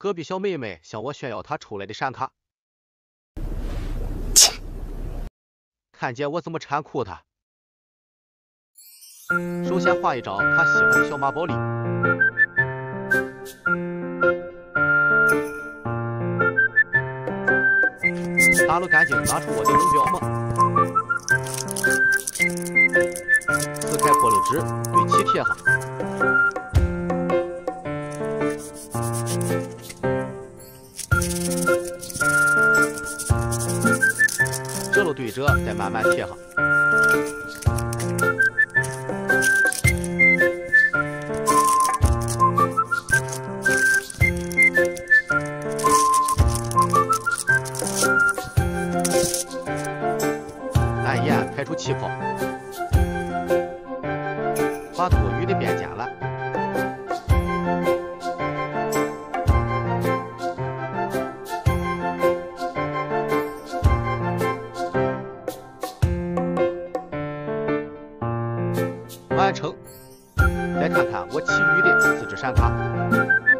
隔壁小妹妹向我炫耀她出来的闪卡，看见我怎么铲库她。首先画一张她喜欢的小马宝莉，打了干净，拿出我的龙标膜，撕开破了纸，对齐贴上。折了对折，再慢慢贴上。按盐排出气泡，把多余的边剪烂。完成。再看看我其余的4只闪卡。